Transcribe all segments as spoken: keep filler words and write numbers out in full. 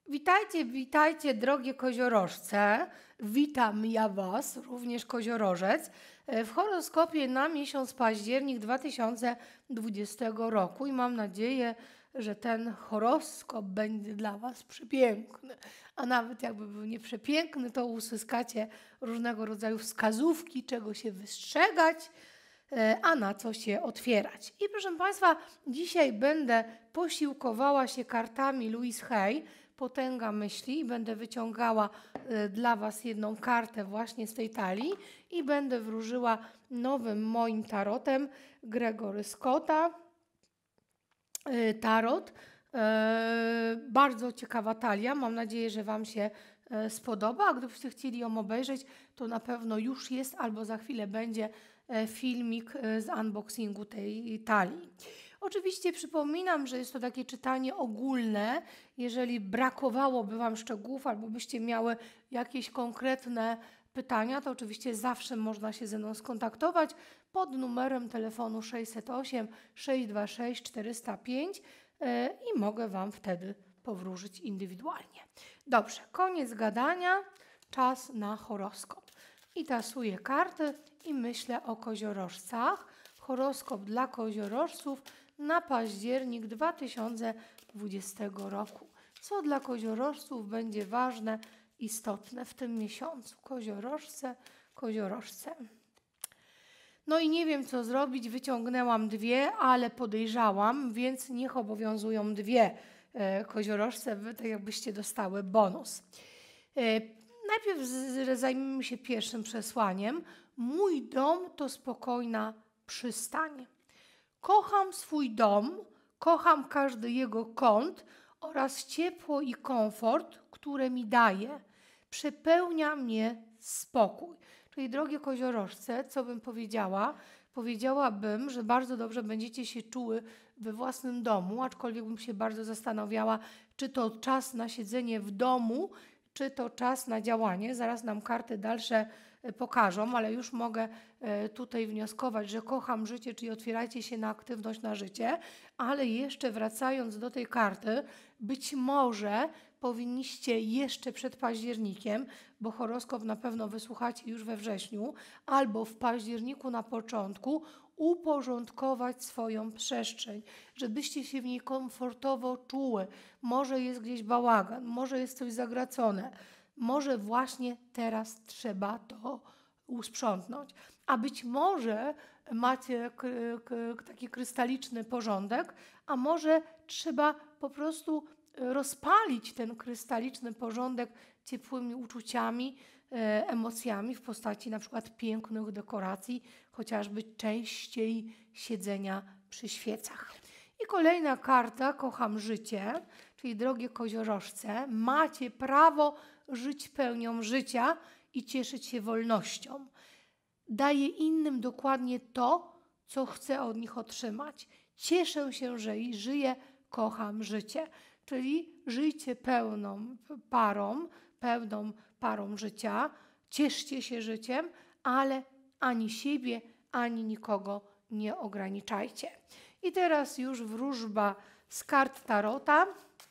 Witajcie, witajcie, drogie koziorożce. Witam ja Was, również koziorożec, w horoskopie na miesiąc październik dwa tysiące dwudziestego roku i mam nadzieję, że ten horoskop będzie dla Was przepiękny. A nawet jakby był nie przepiękny, to uzyskacie różnego rodzaju wskazówki, czego się wystrzegać, a na co się otwierać. I proszę Państwa, dzisiaj będę posiłkowała się kartami Louise Hay, Potęga myśli, i będę wyciągała y, dla Was jedną kartę właśnie z tej talii i będę wróżyła nowym moim tarotem Gregory Scotta. Y, tarot. Y, bardzo ciekawa talia. Mam nadzieję, że Wam się y, spodoba. A gdybyście chcieli ją obejrzeć, to na pewno już jest albo za chwilę będzie y, filmik y, z unboxingu tej talii. Oczywiście przypominam, że jest to takie czytanie ogólne. Jeżeli brakowałoby Wam szczegółów albo byście miały jakieś konkretne pytania, to oczywiście zawsze można się ze mną skontaktować pod numerem telefonu sześćset osiem, sześćset dwadzieścia sześć, czterysta pięć yy, i mogę Wam wtedy powróżyć indywidualnie. Dobrze, koniec gadania, czas na horoskop. I tasuję karty i myślę o koziorożcach. Horoskop dla koziorożców na październik dwa tysiące dwudziestego roku. Co dla koziorożców będzie ważne, istotne w tym miesiącu? Koziorożce, koziorożce. No i nie wiem, co zrobić. Wyciągnęłam dwie, ale podejrzałam, więc niech obowiązują dwie e, koziorożce, wy tak jakbyście dostały bonus. E, najpierw z, zajmijmy się pierwszym przesłaniem. Mój dom to spokojna przystań. Kocham swój dom, kocham każdy jego kąt oraz ciepło i komfort, które mi daje. Przepełnia mnie spokój. Czyli drogie koziorożce, co bym powiedziała? Powiedziałabym, że bardzo dobrze będziecie się czuły we własnym domu, aczkolwiek bym się bardzo zastanawiała, czy to czas na siedzenie w domu, czy to czas na działanie. Zaraz nam karty dalsze pokażą, ale już mogę tutaj wnioskować, że kocham życie, czyli otwierajcie się na aktywność, na życie. Ale jeszcze wracając do tej karty, być może powinniście jeszcze przed październikiem, bo horoskop na pewno wysłuchacie już we wrześniu, albo w październiku na początku, uporządkować swoją przestrzeń, żebyście się w niej komfortowo czuły. Może jest gdzieś bałagan, może jest coś zagracone, może właśnie teraz trzeba to usprzątnąć. A być może macie k- k- taki krystaliczny porządek, a może trzeba po prostu rozpalić ten krystaliczny porządek ciepłymi uczuciami, e, emocjami w postaci na przykład pięknych dekoracji, chociażby częściej siedzenia przy świecach. I kolejna karta, kocham życie, czyli drogie koziorożce, macie prawo żyć pełnią życia i cieszyć się wolnością. Daję innym dokładnie to, co chcę od nich otrzymać. Cieszę się, że i żyję, kocham życie. Czyli żyjcie pełną parą, pełną parą życia, cieszcie się życiem, ale ani siebie, ani nikogo nie ograniczajcie. I teraz już wróżba z kart tarota.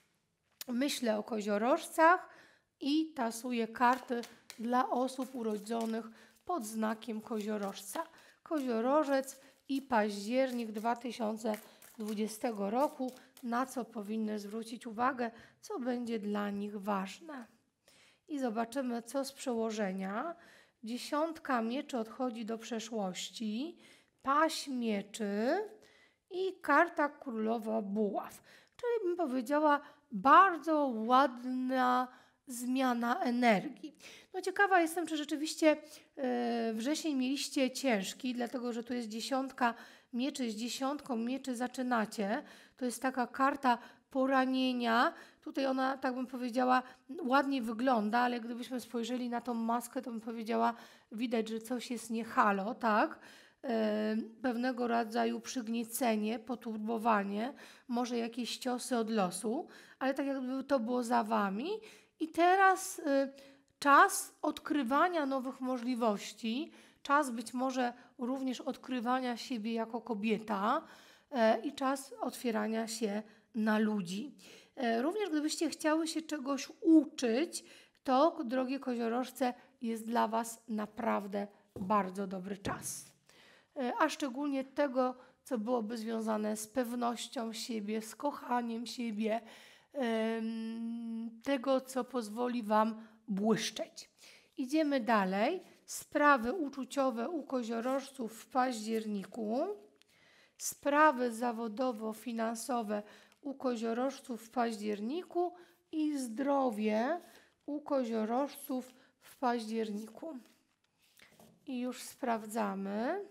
Myślę o koziorożcach i tasuję karty dla osób urodzonych pod znakiem koziorożca. Koziorożec i październik dwa tysiące dwudziestego roku, na co powinny zwrócić uwagę, co będzie dla nich ważne. I zobaczymy, co z przełożenia. Dziesiątka mieczy odchodzi do przeszłości, paź mieczy i karta królowa buław. Czyli bym powiedziała, bardzo ładna zmiana energii. No ciekawa jestem, czy rzeczywiście yy, wrzesień mieliście ciężki, dlatego że tu jest dziesiątka mieczy, z dziesiątką mieczy zaczynacie. To jest taka karta poranienia. Tutaj ona, tak bym powiedziała, ładnie wygląda, ale gdybyśmy spojrzeli na tą maskę, to bym powiedziała, widać, że coś jest nie halo, tak? Yy, pewnego rodzaju przygniecenie, poturbowanie, może jakieś ciosy od losu, ale tak jakby to było za Wami. I teraz y, czas odkrywania nowych możliwości, czas być może również odkrywania siebie jako kobieta y, i czas otwierania się na ludzi. E, Również gdybyście chciały się czegoś uczyć, to, drogie koziorożce, jest dla Was naprawdę bardzo dobry czas. E, A szczególnie tego, co byłoby związane z pewnością siebie, z kochaniem siebie, em, tego, co pozwoli Wam błyszczeć. Idziemy dalej. Sprawy uczuciowe u koziorożców w październiku. Sprawy zawodowo-finansowe u koziorożców w październiku i zdrowie u koziorożców w październiku. I już sprawdzamy,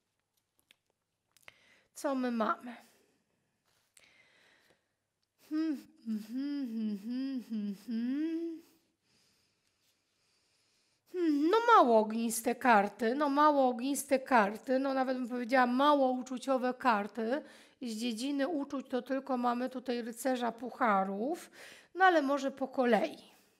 co my mamy. Hmm, hmm, hmm, hmm, hmm, hmm. Hmm, No mało ogniste karty, no mało ogniste karty, no nawet bym powiedziała mało uczuciowe karty. Z dziedziny uczuć to tylko mamy tutaj rycerza pucharów, no ale może po kolei.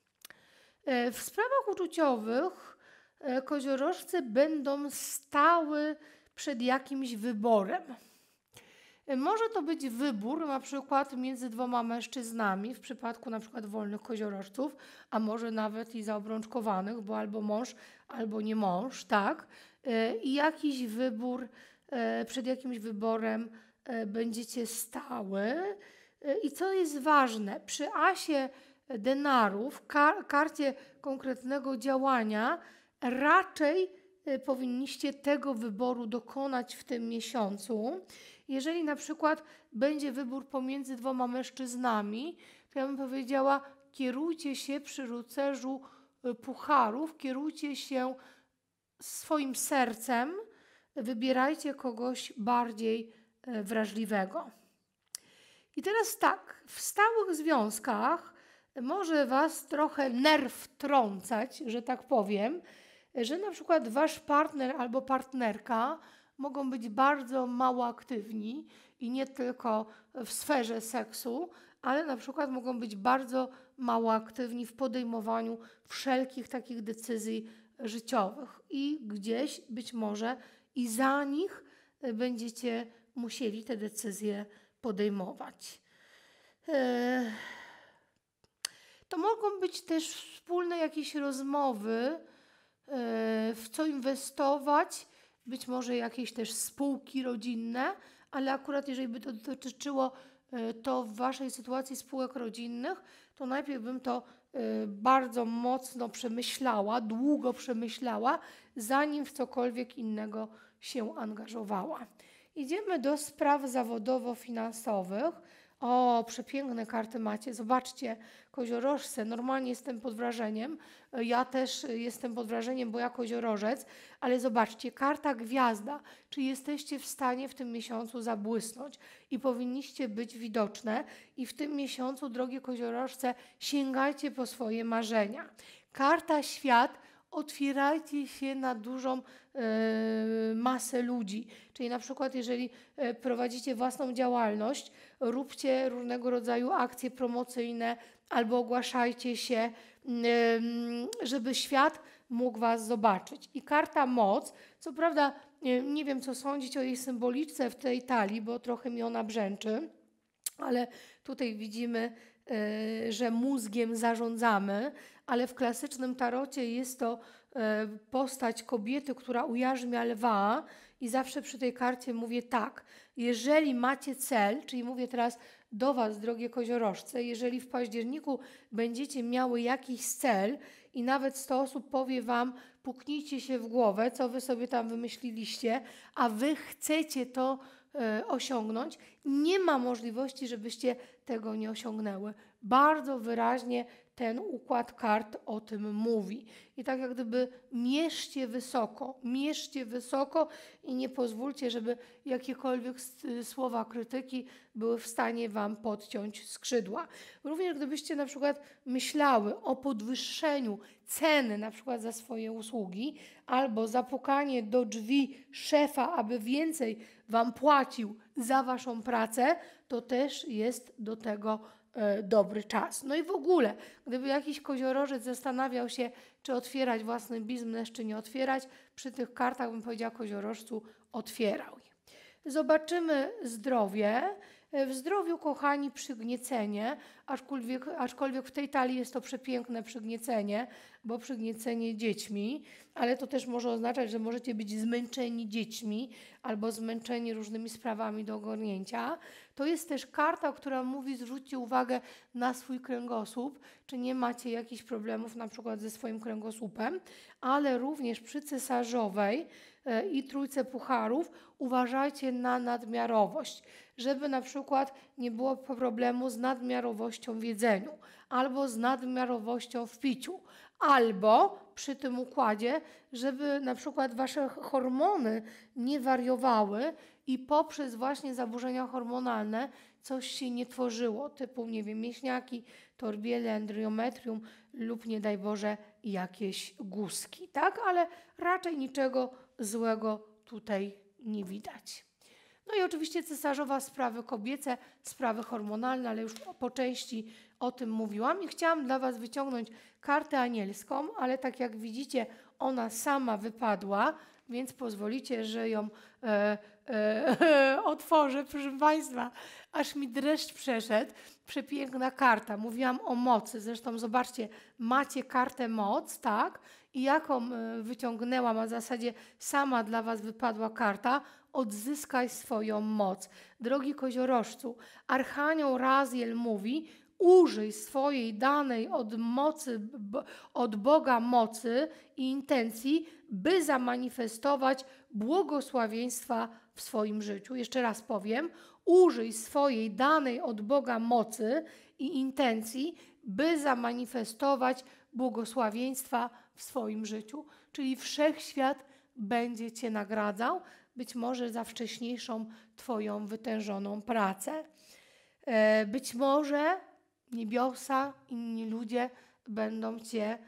E, W sprawach uczuciowych e, koziorożce będą stały przed jakimś wyborem. E, Może to być wybór na przykład między dwoma mężczyznami, w przypadku na przykład wolnych koziorożców, a może nawet i zaobrączkowanych, bo albo mąż, albo nie mąż, tak? E, I jakiś wybór, e, przed jakimś wyborem e, będziecie stały. E, I co jest ważne, przy asie denarów, kar karcie konkretnego działania, raczej e, powinniście tego wyboru dokonać w tym miesiącu. Jeżeli na przykład będzie wybór pomiędzy dwoma mężczyznami, to ja bym powiedziała, kierujcie się przy rycerzu y, pucharów, kierujcie się swoim sercem, wybierajcie kogoś bardziej y, wrażliwego. I teraz tak, w stałych związkach może Was trochę nerw trącać, że tak powiem, że na przykład Wasz partner albo partnerka mogą być bardzo mało aktywni i nie tylko w sferze seksu, ale na przykład mogą być bardzo mało aktywni w podejmowaniu wszelkich takich decyzji życiowych i gdzieś być może i za nich będziecie musieli te decyzje podejmować. Eee, To mogą być też wspólne jakieś rozmowy, eee, w co inwestować, być może jakieś też spółki rodzinne, ale akurat jeżeli by to dotyczyło e, to w Waszej sytuacji spółek rodzinnych, to najpierw bym to e, bardzo mocno przemyślała, długo przemyślała, zanim w cokolwiek innego się angażowała. Idziemy do spraw zawodowo-finansowych. O, przepiękne karty macie. Zobaczcie, koziorożce, normalnie jestem pod wrażeniem. Ja też jestem pod wrażeniem, bo ja koziorożec, ale zobaczcie, karta gwiazda. Czy jesteście w stanie w tym miesiącu zabłysnąć i powinniście być widoczne i w tym miesiącu, drogie koziorożce, sięgajcie po swoje marzenia. Karta świat, otwierajcie się na dużą e, masę ludzi. Czyli na przykład jeżeli e, prowadzicie własną działalność, róbcie różnego rodzaju akcje promocyjne albo ogłaszajcie się, em, żeby świat mógł Was zobaczyć. I karta moc, co prawda nie, nie wiem co sądzić o jej symboliczce w tej talii, bo trochę mi ona brzęczy, ale tutaj widzimy, e, że mózgiem zarządzamy, ale w klasycznym tarocie jest to e, postać kobiety, która ujarzmia lwa i zawsze przy tej karcie mówię tak, jeżeli macie cel, czyli mówię teraz do Was, drogie koziorożce, jeżeli w październiku będziecie miały jakiś cel i nawet sto osób powie Wam, puknijcie się w głowę, co Wy sobie tam wymyśliliście, a Wy chcecie to e, osiągnąć, nie ma możliwości, żebyście tego nie osiągnęły. Bardzo wyraźnie ten układ kart o tym mówi. I tak jak gdyby mierzcie wysoko, mierzcie wysoko i nie pozwólcie, żeby jakiekolwiek słowa krytyki były w stanie Wam podciąć skrzydła. Również gdybyście na przykład myślały o podwyższeniu ceny na przykład za swoje usługi albo zapukanie do drzwi szefa, aby więcej Wam płacił za Waszą pracę, to też jest do tego e, dobry czas. No i w ogóle, gdyby jakiś koziorożec zastanawiał się, czy otwierać własny biznes, czy nie otwierać, przy tych kartach bym powiedziała koziorożcu, otwierał je. Zobaczymy zdrowie. W zdrowiu, kochani, przygniecenie, aczkolwiek, aczkolwiek w tej talii jest to przepiękne przygniecenie, bo przygniecenie dziećmi, ale to też może oznaczać, że możecie być zmęczeni dziećmi albo zmęczeni różnymi sprawami do ogarnięcia. To jest też karta, która mówi, zwróćcie uwagę na swój kręgosłup, czy nie macie jakichś problemów na przykład ze swoim kręgosłupem, ale również przy cesarzowej e, i trójce pucharów uważajcie na nadmiarowość, żeby na przykład nie było problemu z nadmiarowością w jedzeniu albo z nadmiarowością w piciu, albo przy tym układzie, żeby na przykład wasze hormony nie wariowały i poprzez właśnie zaburzenia hormonalne coś się nie tworzyło, typu, nie wiem, mięśniaki, torbiele, endometrium lub, nie daj Boże, jakieś guzki, tak? Ale raczej niczego złego tutaj nie widać. No i oczywiście cesarzowa, sprawy kobiece, sprawy hormonalne, ale już po części o tym mówiłam i chciałam dla Was wyciągnąć kartę anielską, ale tak jak widzicie, ona sama wypadła, więc pozwolicie, że ją e, e, otworzę. Proszę Państwa, aż mi dreszcz przeszedł. Przepiękna karta. Mówiłam o mocy. Zresztą zobaczcie, macie kartę moc, tak? I jaką wyciągnęłam, a w zasadzie sama dla Was wypadła karta. Odzyskaj swoją moc. Drogi koziorożcu, Archanioł Raziel mówi, użyj swojej danej od mocy, od Boga mocy i intencji, by zamanifestować błogosławieństwa w swoim życiu. Jeszcze raz powiem, użyj swojej danej od Boga mocy i intencji, by zamanifestować błogosławieństwa w swoim życiu. Czyli wszechświat będzie Cię nagradzał, być może za wcześniejszą Twoją wytężoną pracę. Być może niebiosa, inni ludzie będą Cię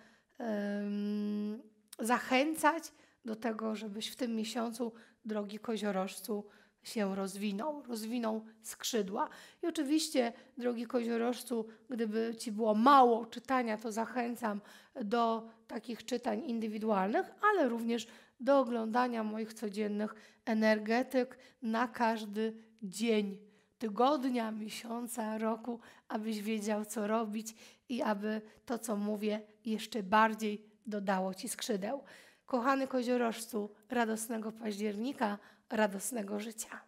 um, zachęcać do tego, żebyś w tym miesiącu, drogi koziorożcu, się rozwinął, rozwinął skrzydła. I oczywiście, drogi koziorożcu, gdyby Ci było mało czytania, to zachęcam do takich czytań indywidualnych, ale również do oglądania moich codziennych energetyk na każdy dzień tygodnia, miesiąca, roku, abyś wiedział, co robić i aby to, co mówię, jeszcze bardziej dodało Ci skrzydeł. Kochany koziorożcu, radosnego października, radosnego życia.